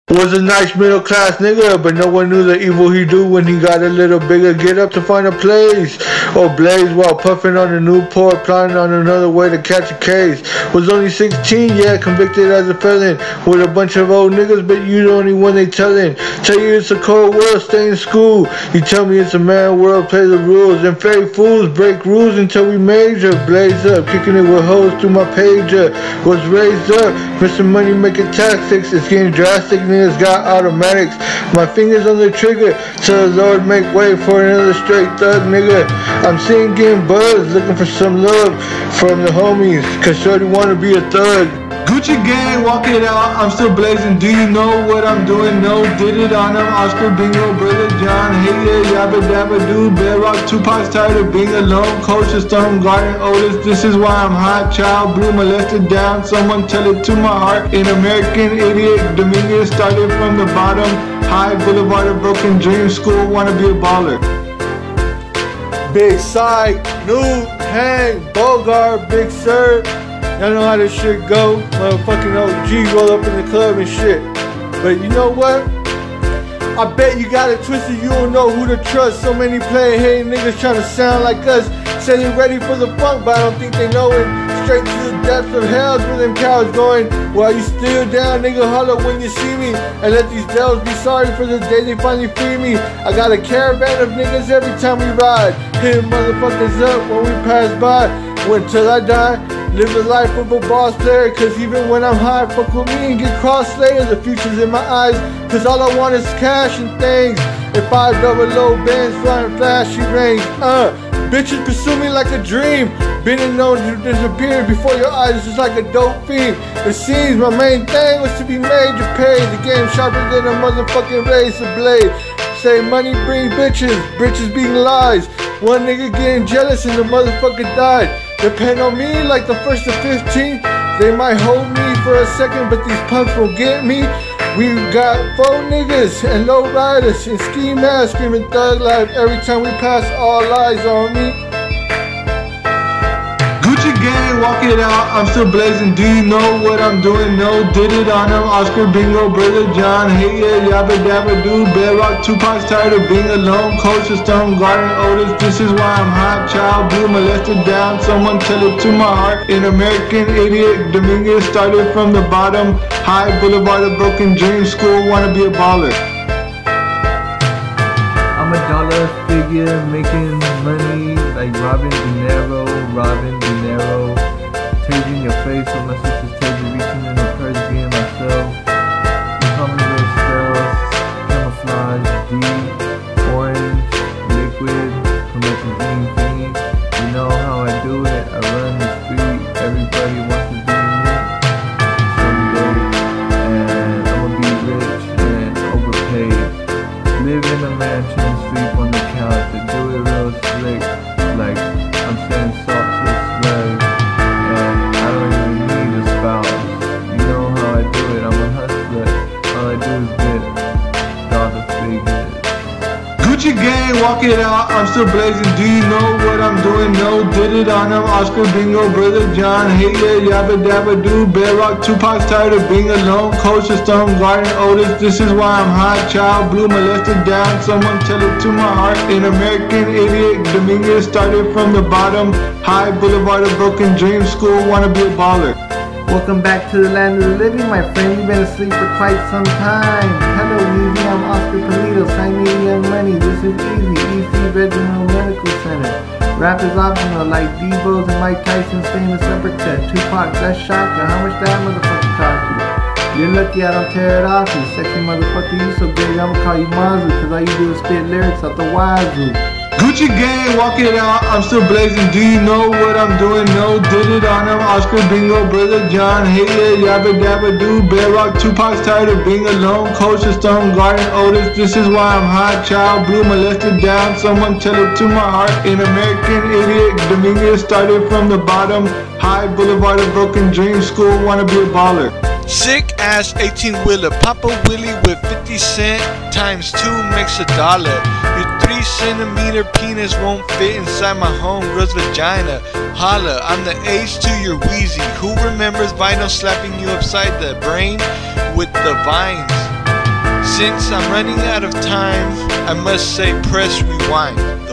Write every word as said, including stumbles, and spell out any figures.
Was a nice middle class nigga, but no one knew the evil he do when he got a little bigger. Get up to find a place or blaze while puffing on a Newport, plotting on another way to catch a case. Was only sixteen, yeah, convicted as a felon with a bunch of old niggas, but you the only one they tellin'. Tell you it's a cold world, stay in school. You tell me it's a man world, play the rules. And fake fools break rules until we major. Blaze up, kicking it with hoes through my pager. Was raised up, Mister Money making tactics. It's getting drastic. Niggas got automatics. My fingers on the trigger, so the Lord make way for another straight thug nigga. I'm seeing getting buzzed, looking for some love from the homies, cause shorty wanna be a thug. Gucci gang, walk it out, I'm still blazing. Do you know what I'm doing? No, did it on them. Oscar Bingo, Brother John, hey yeah, yabba dabba do. Bedrock, Tupac's tired of being alone. Coach of Stone Garden, Otis, this is why I'm hot. Child, blue, molested down. Someone tell it to my heart. An American idiot, Dominguez started from the bottom. High Boulevard of broken dreams, school, wanna be a baller. Big Sight, Nude, Hang, Bogart, Big Sir. Y'all know how this shit go. Motherfucking O G roll up in the club and shit. But you know what? I bet you got it twisted. You don't know who to trust. So many player hating niggas trying to sound like us. Say they ready for the funk, but I don't think they know it. Straight to the depths of hell's where them cows going. While you still down, nigga, holler when you see me. And let these devils be sorry for the day they finally free me. I got a caravan of niggas every time we ride. Hitting motherfuckers up when we pass by. Until I die, live the life of a boss player. Cause even when I'm high, fuck with me and get cross layers. The future's in my eyes, cause all I want is cash and things. And five double low bands flying flashy rings. Uh, bitches pursue me like a dream. Been known to disappear before your eyes just like a dope fiend. It seems my main thing was to be major paid. The game sharper than a motherfucking razor blade. Say money bring bitches, bitches being lies. One nigga getting jealous and the motherfucker died. Depend on me like the first to fifteen. They might hold me for a second, but these punks will get me. We got four niggas and low riders and ski masks screaming thug life every time we pass. All eyes on me. Gucci gang, walk it out, I'm still blazing. Do you know what I'm doing? No, did it on them. Oscar Bingo, Brother John, hey yeah, yabba dabba do. Bedrock, Tupac's tired of being alone. Coach of Stone Garden, Otis, this is why I'm hot. Child, blue, molested down. Someone tell it to my heart. An American idiot, Dominguez started from the bottom. High Boulevard of broken dreams, school, wanna be a baller. I'm a dollar figure making money like Robin De Niro, Robin De Niro. Tasing your face with my sister's taser, reaching in her purse, being myself. You call me real spells, camouflage, deep, orange, liquid, promethazine fiend. You know how I do it, I run the street, everybody wants to be me. Someday, and I'ma be rich and overpaid. Live in a mansion, sleep on the couch, and do it real slick, like I'm saying saltless slave, and I don't even need a spouse. You know how I do it, I'm a hustler, all I do is get dollar figures. Gucci gang, walk it out, I'm still blazing. Do you know what I'm doing? No, did it on them. Oscar Bingo, Brother John, hey yeah, yabba dabba do. Bedrock, Tupac's tired of being alone. Coach of Stone Garden, Otis, this is why I'm hot. Child, blue, molested down. Someone tell it to my heart. An American idiot, Dominguez started from the bottom. High Boulevard of broken dreams, school, wanna be a baller. Welcome back to the land of the living, my friend. You've been asleep for quite some time. Hello, Easy. I'm Oscar Polito. Sign me Young Money. This is Easy. E C Regional Medical Center. Rap is optional, like Devo's and Mike Tyson's famous uppercut. Tupac, that's shocker. How much that motherfucker cost you? You're lucky I don't tear it off you. Sexy motherfucker, you so big I'ma call you Mazu, cause all you do is spit lyrics out the wazoo. Gucci gang, walk it out, I'm still blazing. Do you know what I'm doing? No, did it on them. Oscar Bingo, Brother John, hey yeah, yabba dabba do. Bedrock, Tupac's tired of being alone. Coach of Stone Garden, Otis, this is why I'm hot. Child, blue, molested down. Someone tell it to my heart. An American idiot, Dominguez started from the bottom. High Boulevard of broken dreams, school, wanna be a baller. Sick ass eighteen wheeler, Papa Willie with fifty cent times two makes a dollar. Your three centimeter penis won't fit inside my homegirl's vagina. Holla, I'm the ace to your Wheezy. Who remembers vinyl slapping you upside the brain with the vines? Since I'm running out of time, I must say press rewind.